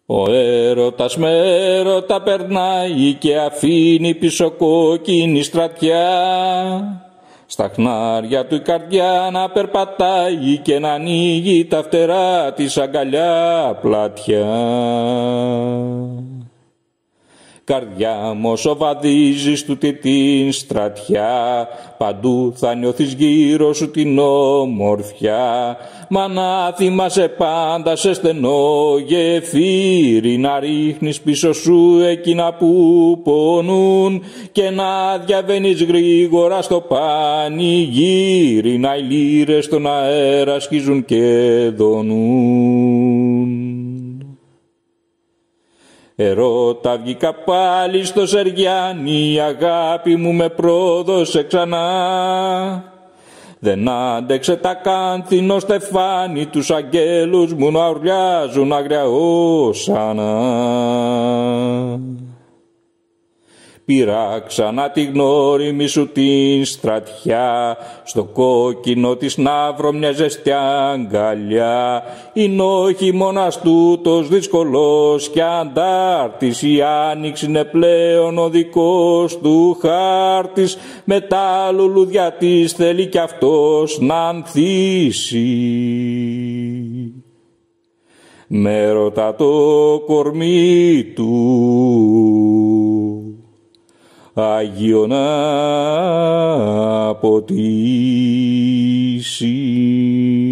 Ο έρωτας με έρωτα περνάει και αφήνει πίσω κόκκινη στρατιά. Στα χνάρια του η καρδιά να περπατάει και να ανοίγει τα φτερά της αγκαλιά πλατιά. Καρδιά μου όσο βαδίζεις τούτη την στρατιά, παντού θα νιώθεις γύρω σου την όμορφιά. Μα να θυμάσαι πάντα σε στενό γεφύρι, να ρίχνεις πίσω σου εκείνα που πονούν και να διαβαίνεις γρήγορα στο πανηγύρι, να οι λύρες στον αέρα σκίζουν και δονούν. Ερώτα βγήκα πάλι στο Σεργιάνι, η αγάπη μου με πρόδωσε ξανά. Δεν άντεξε τα κάνθινο στεφάνι, τους αγγέλους μου να ουρλιάζουν άγρια όσανα. Πήρα ξανά τη γνώριμη σου την στρατιά, στο κόκκινο της να βρω μια ζεστή αγκαλιά. Είναι ο χειμώνας τούτος δύσκολος κι αντάρτης, η άνοιξη είναι πλέον ο δικός του χάρτης. Με τα λουλούδια της θέλει κι αυτός να ανθίσει. Με ρωτά το κορμί του Άγιο να ποτίσει.